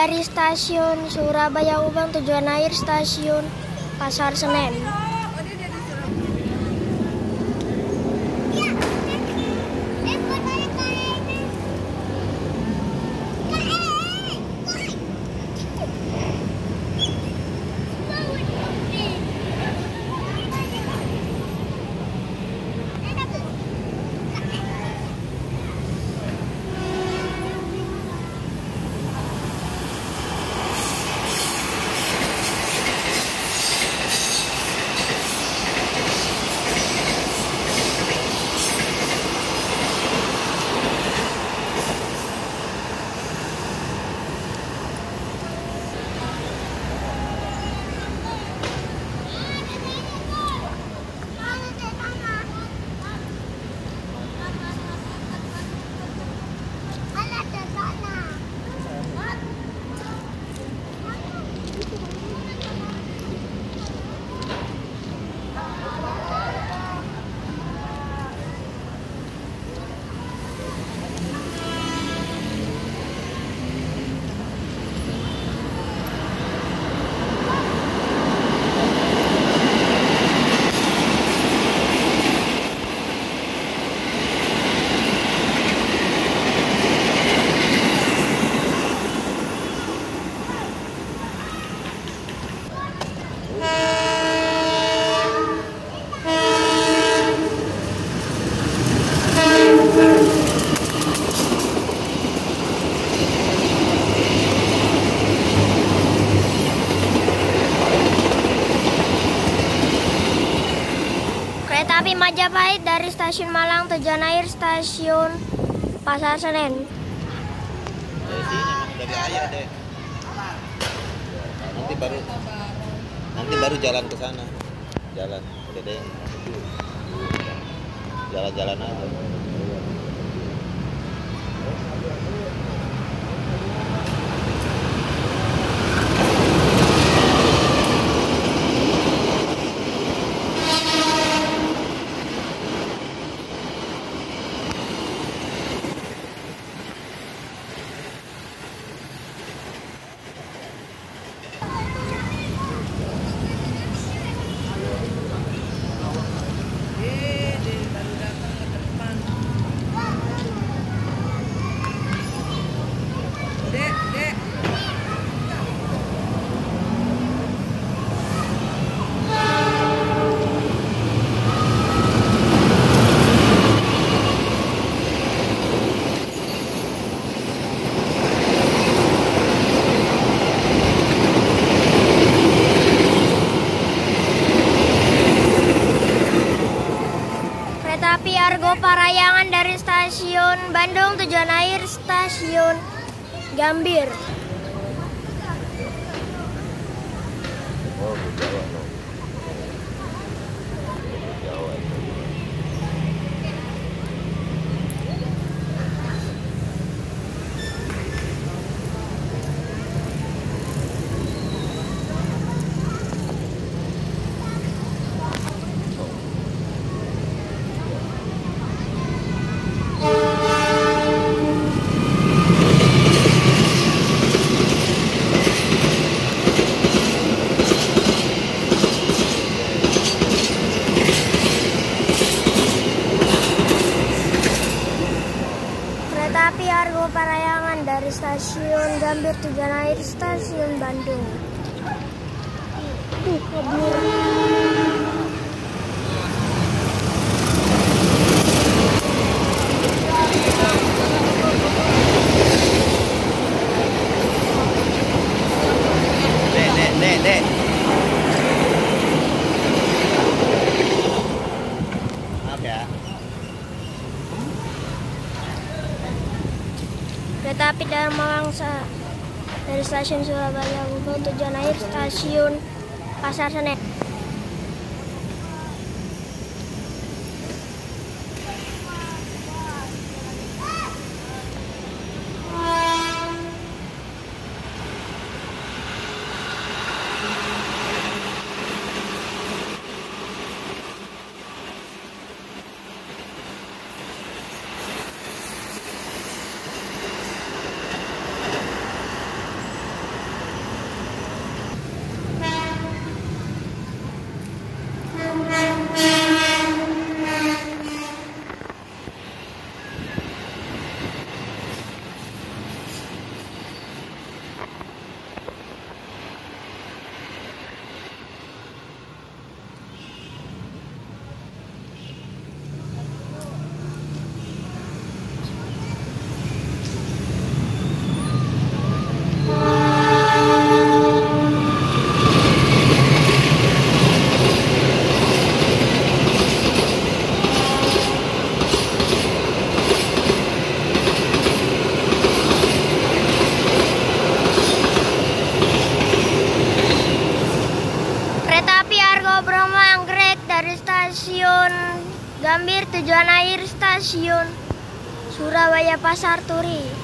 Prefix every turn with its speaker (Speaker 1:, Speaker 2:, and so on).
Speaker 1: dari stasiun Surabaya Ubang, tujuan akhir stasiun Pasar Senen. Kereta api Majapahit dari stasiun Malang, tujuan akhir stasiun Pasar Senen.
Speaker 2: Dari sini memang dari ayah deh. Nanti baru jalan ke sana. Jalan, udah deh. Jalan-jalan aja.
Speaker 1: Kereta api Argo Parayangan dari stasiun Bandung, tujuan akhir stasiun Gambir.
Speaker 2: Oh, Jawa loh. Jawa.
Speaker 1: Kereta api Argo Parayangan dari stasiun Gambir, tujuan akhir stasiun Bandung.
Speaker 2: Dek. Maaf ya.
Speaker 1: Kereta api Dharma Wangsa dari stasiun Surabaya Ubang, tujuan akhir stasiun Pasar Senen. Gambir tujuan akhir stasiun Surabaya Pasar Turi.